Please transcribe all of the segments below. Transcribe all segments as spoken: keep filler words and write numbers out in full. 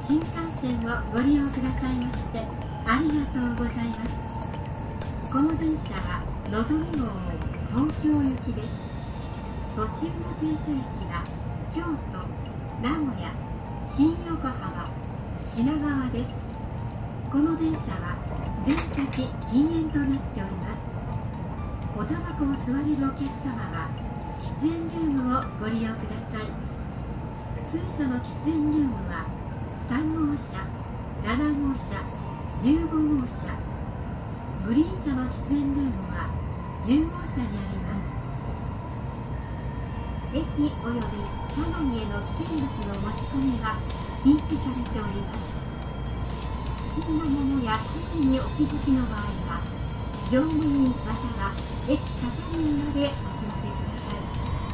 新幹線をご利用くださいましてありがとうございます。この電車はのぞみ号東京行きです。途中の停車駅は京都、名古屋、新横浜、品川です。この電車は全席禁煙となっております。おタバコを吸われるお客様は喫煙ルームをご利用ください。普通車の喫煙ルームはさん号車、なな号車、じゅうご号車、グリーン車の喫煙ルームはじゅう号車にあります。駅及び車内への危険物の持ち込みは禁止されております。不審なものやすでにお気づきの場合は乗務員または駅係員までお知らせください。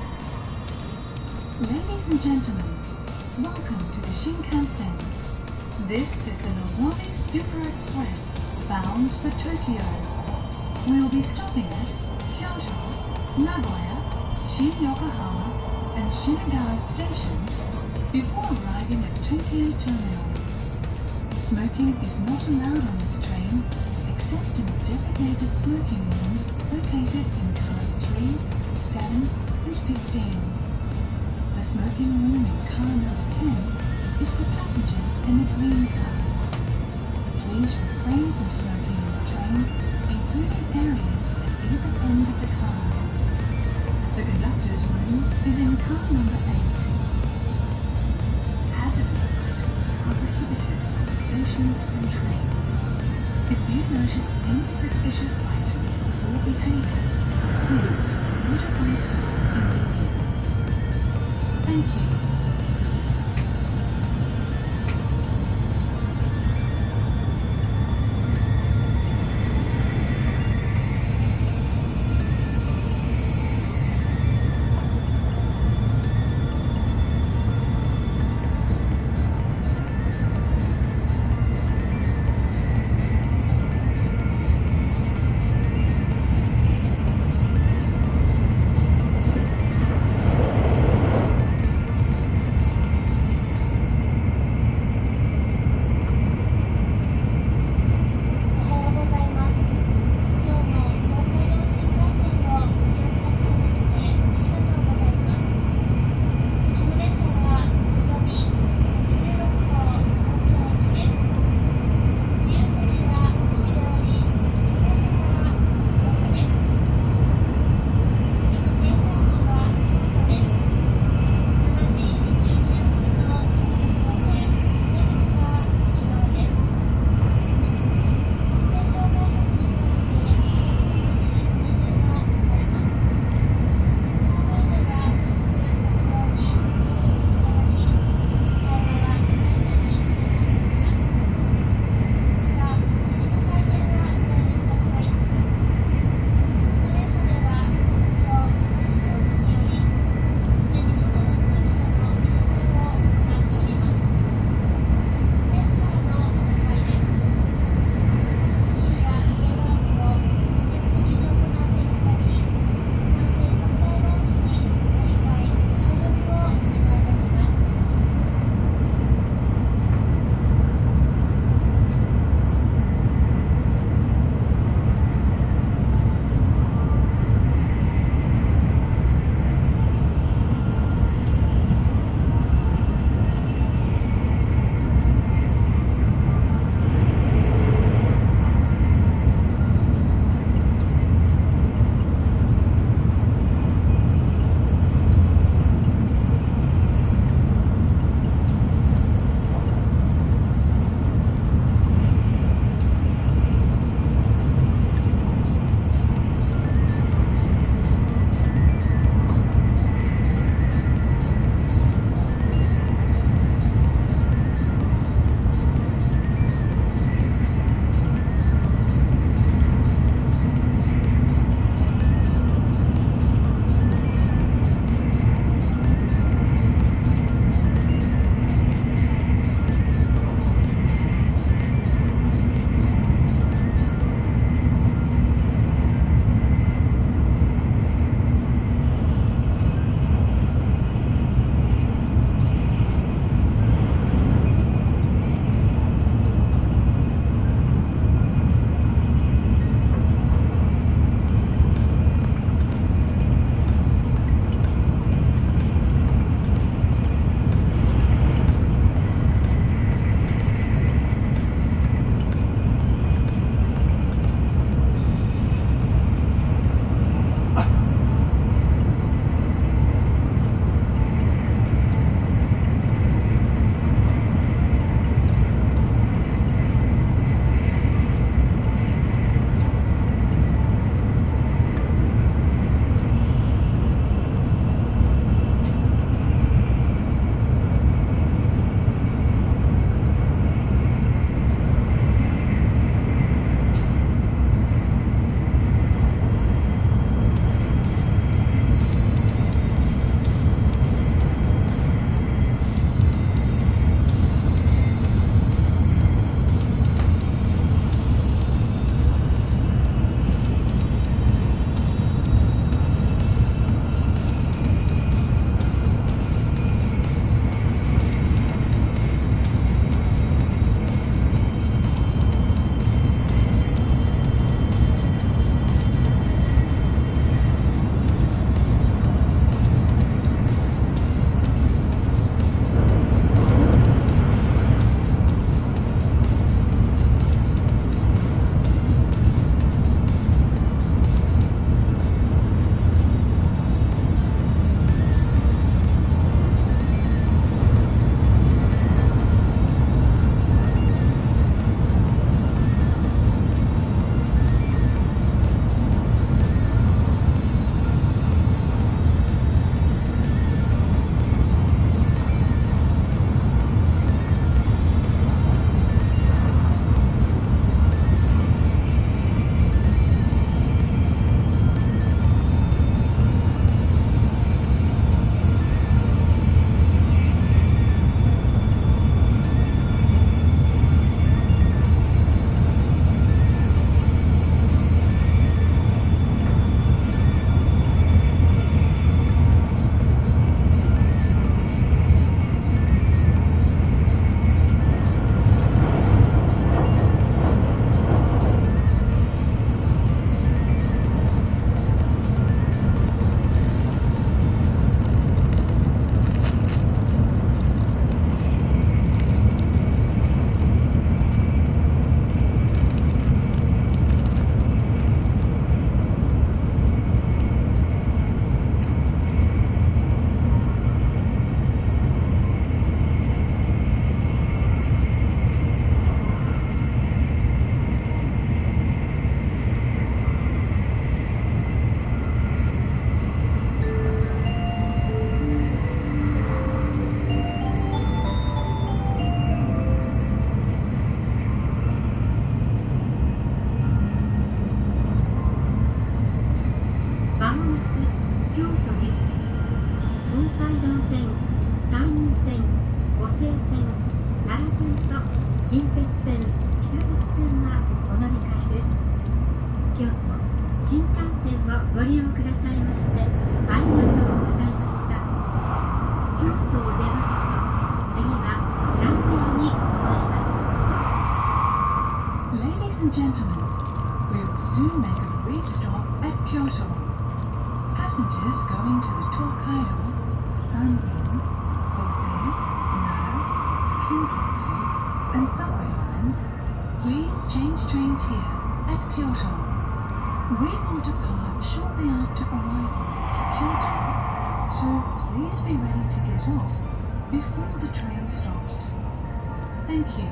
Ladies and gentlemen, welcome to the Shinkansen. This is the Nozomi Super Express bound for Tokyo. We will be stopping at Kyoto, Nagoya, Shin-Yokohama and Shinagawa stations before arriving at Tokyo Terminal. Smoking is not allowed on this train except in designated smoking rooms located in cars three, seven and fifteen. The smoking room in car number ten is for passengers in the green cars. Please refrain from smoking in the train, including areas at either end of the car. The conductor's room is in car number eight. Hazardous items are prohibited on stations and trains. If you notice any suspicious item or behavior, please report it on staff immediately. Thank you. and gentlemen, we will soon make a brief stop at Kyoto. Passengers going to the Tokaido, Sanrin, Kosei, Nara, Kintetsu, and subway lines, please change trains here at Kyoto. We will depart shortly after arrival to Kyoto, so please be ready to get off before the train stops. Thank you.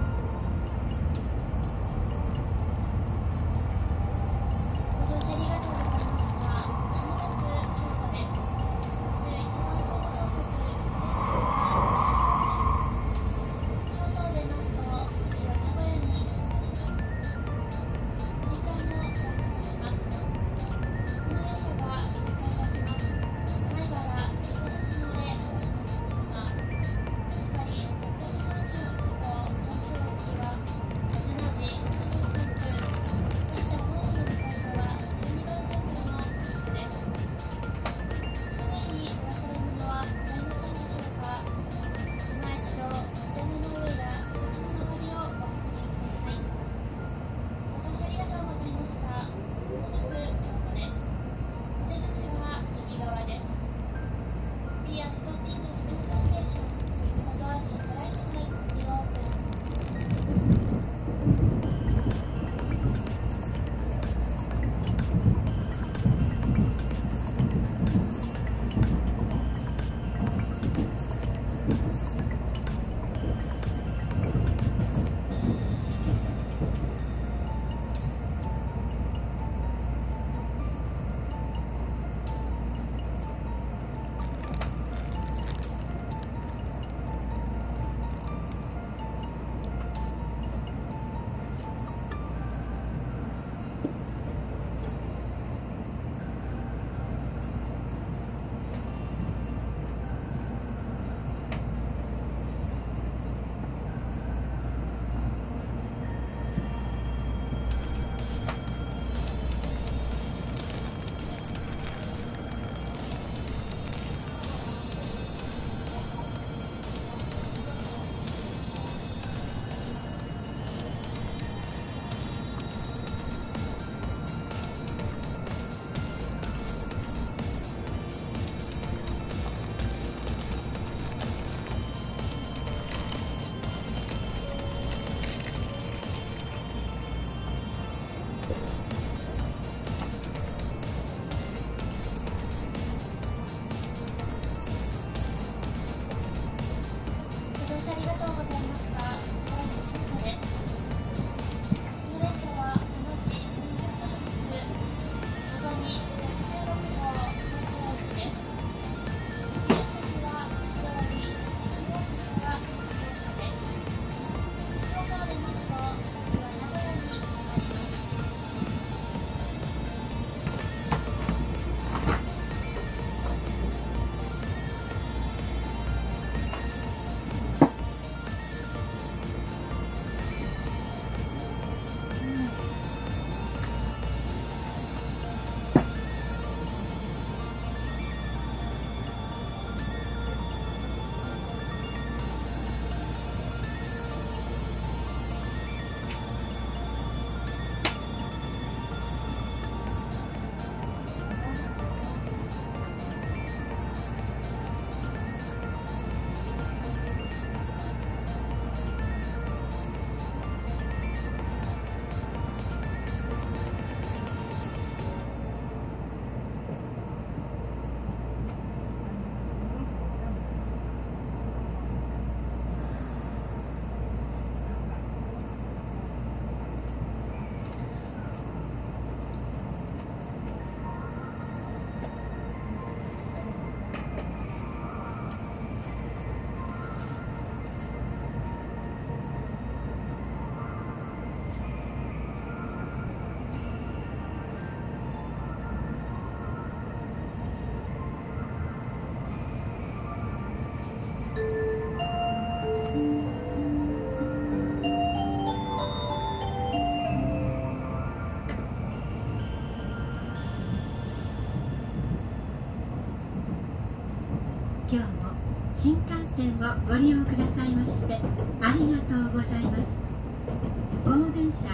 今日も新幹線をご利用くださいましてありがとうございます。この電車は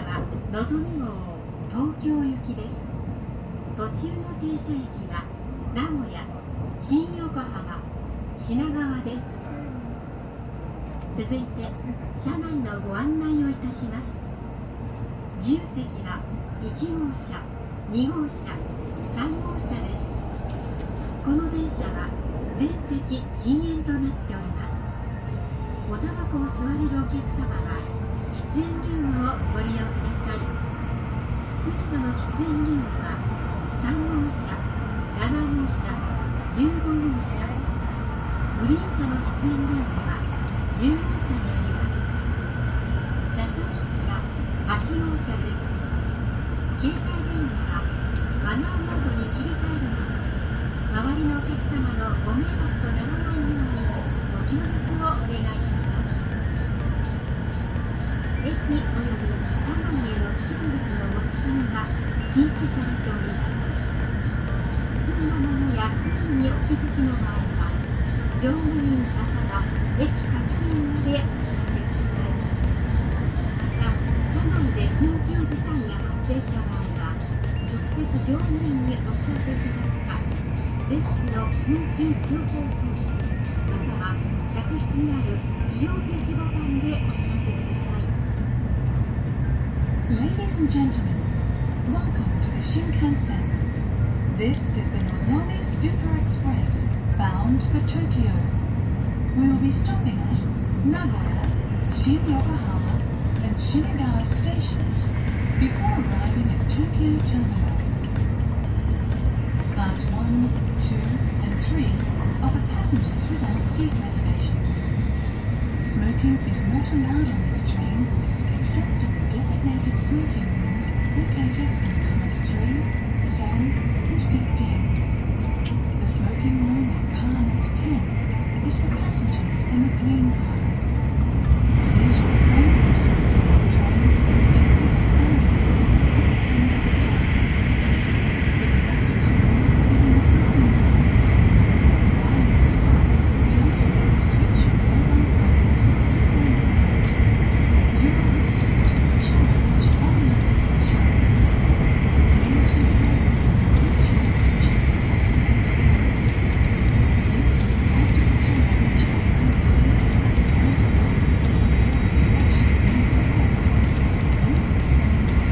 のぞみ号東京行きです。途中の停車駅は名古屋、新横浜、品川です。続いて車内のご案内をいたします。自由席はいち号車、に号車、さん号車です。この電車は全席禁煙となっております。おタバコを吸われるお客様は喫煙ルームをご利用ください。通所の喫煙ルームはさん号車、なな号車、じゅうご号車、グリーン車の喫煙ルームはじゅう号車にあります。車掌室ははち号車です。携帯電話はマナーモードに切り替えるなど、周りのお客様のご迷惑とならないようにご協力をお願いいたします。駅及び車内への危険物の持ち込みが禁止されております。不審なものや不意にお気づきの場合は、乗務員方の駅確認までお知らせください。また、車内で緊急事態が発生した場合は、直接乗務員にお知らせください。デスクの緊急通報装置、または客室にある非常停止ボタンでお知らせください。 Ladies and gentlemen, welcome to the Shinkansen. This is the Nozomi Super Express, bound for Tokyo. We will be stopping at Nagoya, Shin-Yokohama, and Shinagawa stations before arriving at Tokyo Terminal. Class one, two, and three are for passengers without seat reservations. Smoking is not allowed on this train except in the designated smoking rooms located in cars three, seven, and fifteen. The smoking room in car number ten is for passengers in the green cars. These will only smoking on the train in public areas at the end of the cars. The conductor's room is in the cabin compartment. While in the car, we also have to switch your mobile phones to silent mode. You are listening to a challenge online station. Please refrain from approaching the channel as a method. If you would like to put your luggage under the seats and to the reception in the car, please refrain from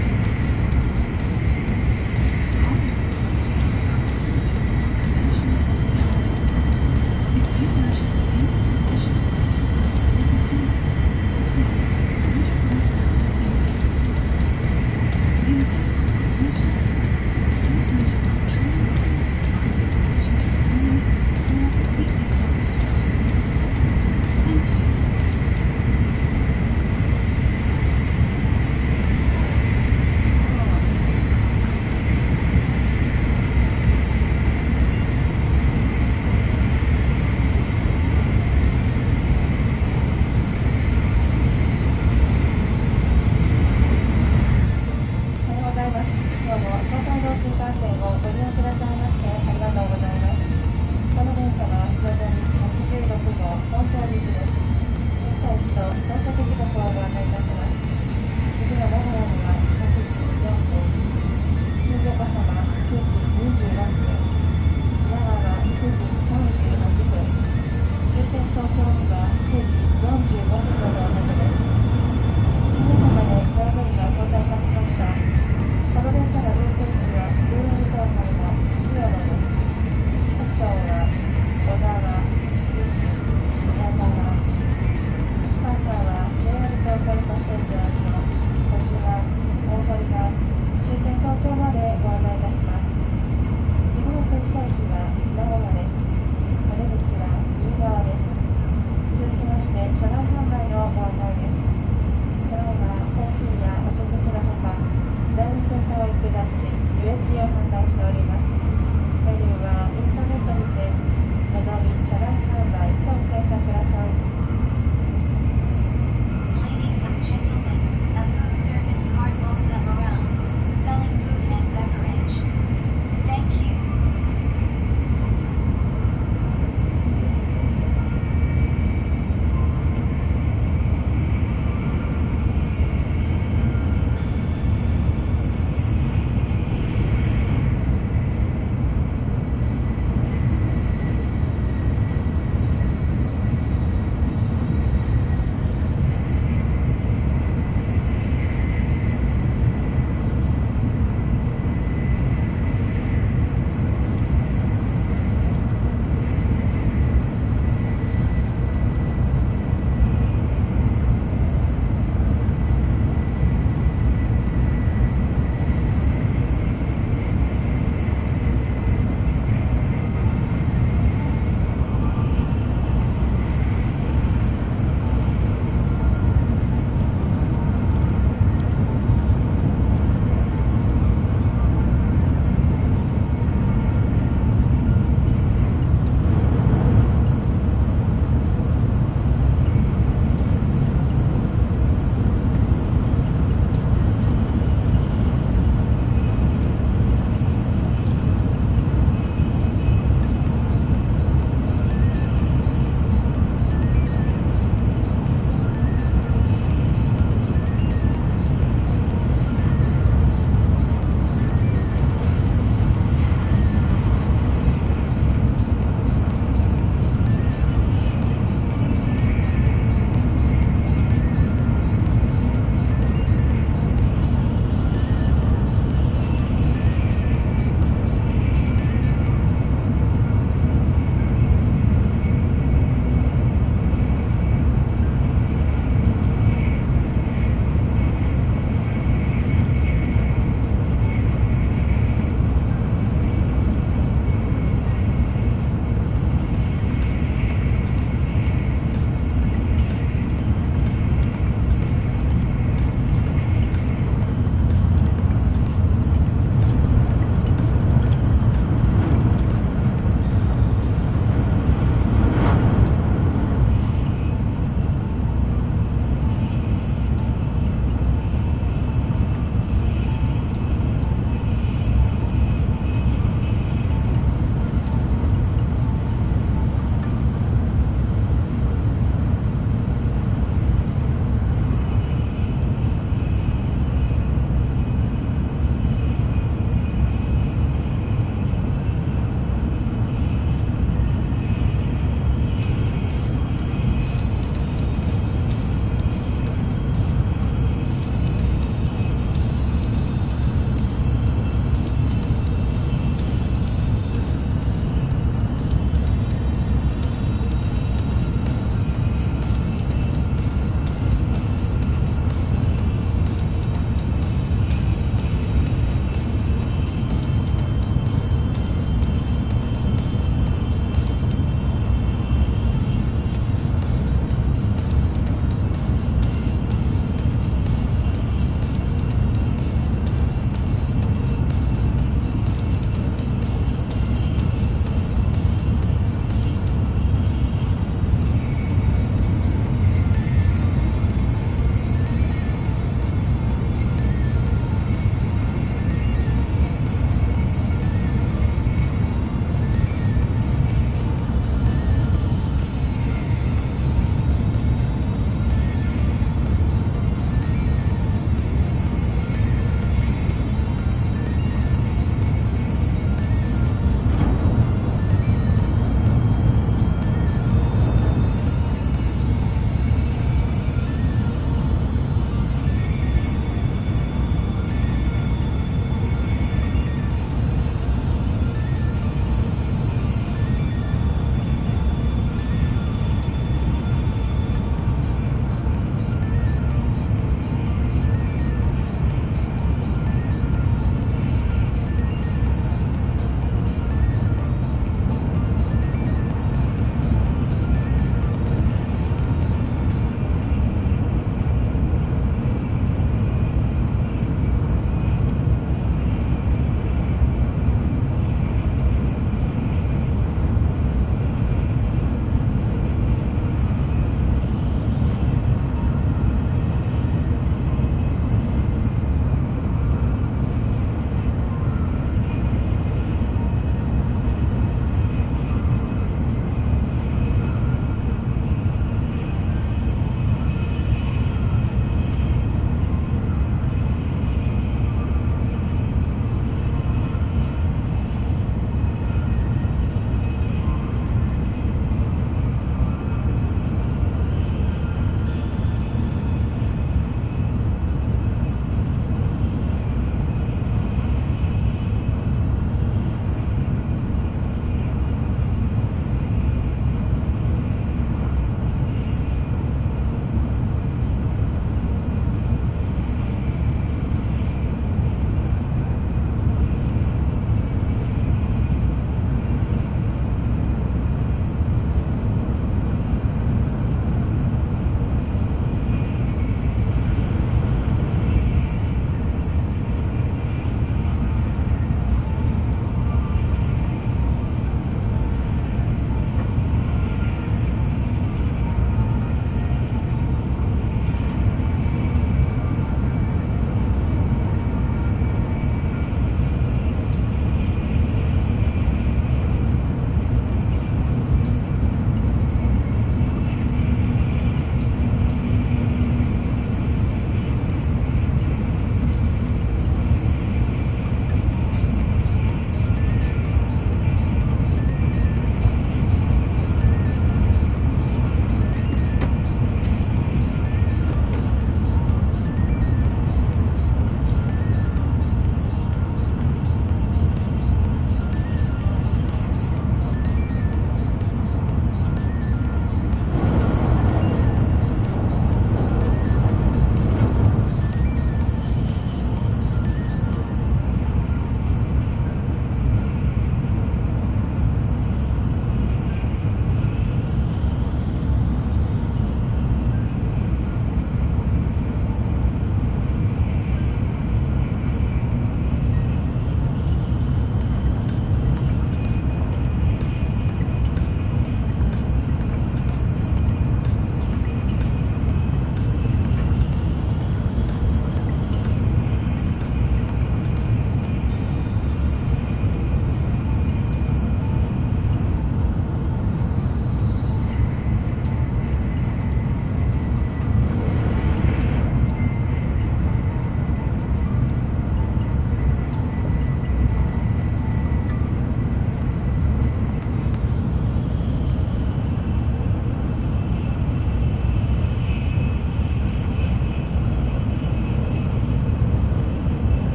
Ladies and gentlemen,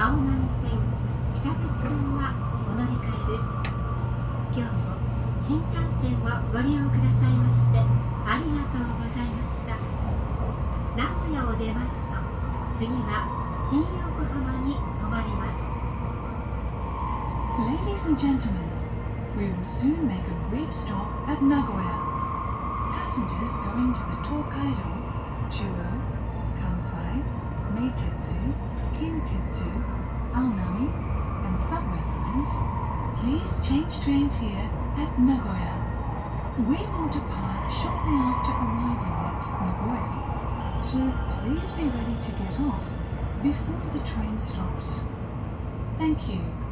青波線、地下鉄線はお乗り換えです。今日も新幹線をご利用くださいましてありがとうございました。名古屋を出ますと、次は新横浜に停まります。 Ladies and gentlemen, we will soon make a brief stop at Nagoya. Passengers going to the Tokaido, Chuo, Kansai, Meitetsu, Kintetsu, Aonami, and subway lines, please change trains here at Nagoya. We will depart shortly after arriving at Nagoya, so please be ready to get off before the train stops. Thank you.